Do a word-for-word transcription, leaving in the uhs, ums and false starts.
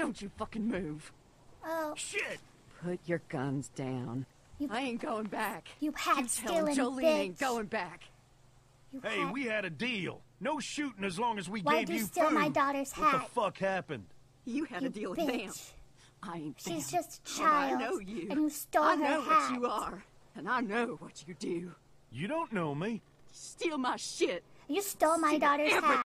Don't you fucking move. Oh. Shit! Put your guns down. You, I ain't going back. You hat You tell him stealing Jolene bitch. ain't going back. You Hey, hat. we had a deal. No shooting as long as we Why'd gave you you steal food. my daughter's What hat? the fuck happened? You had You a deal with them. bitch. I ain't She's them. just a Oh, child. I know you. And you stole I her know hat. what you are. And I know what you do. You don't know me. You steal my shit. You stole my Steal daughter's everything. hat.